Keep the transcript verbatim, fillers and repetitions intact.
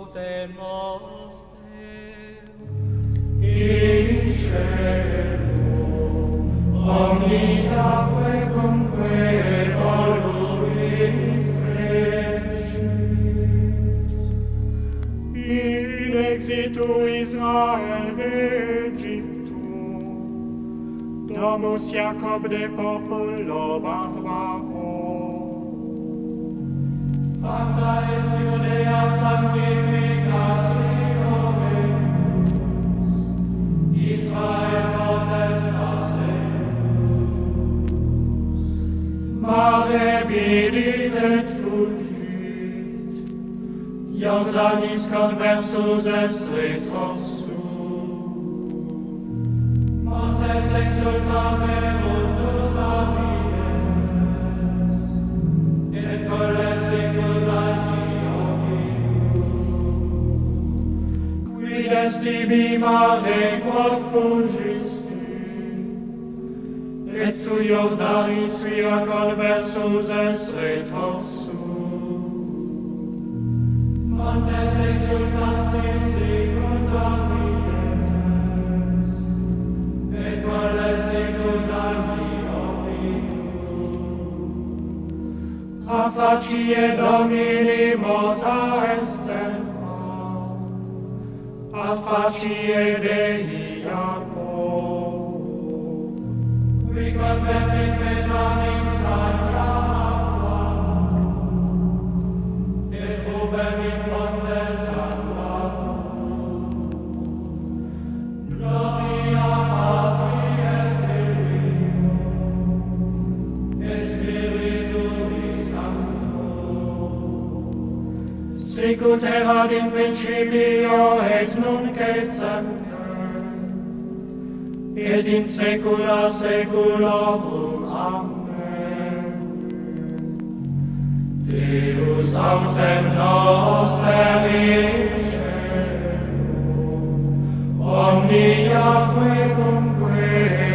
Pater noster, in cielo, omniaque cumque valori frecit. In exitu Israel Egyptum, domus Jacob de populo barbaro. Facta est Judea sanctificationis, Israel potestas eius. Mare vidit et fugit, Jordanis conversus est retrorsum. Montes exultaverunt tutamientes, et colles quid est ibi mare quod fugisti, et tu Jordanis via conversus est retrorsum. Montes exultantis sicut ambientes, et colles sicut amio A facie Domini mota est terra, a facie Dei Jacob. Qui convertit Betamis agna aqua, et fubem in fontes aqua. Gloria Patri et Filio, et Spiritui Sancto, sicut erat in principio et nunc et semper, et in saecula saeculorum. Amen. Deus autem noster in cielo, omniaque cumque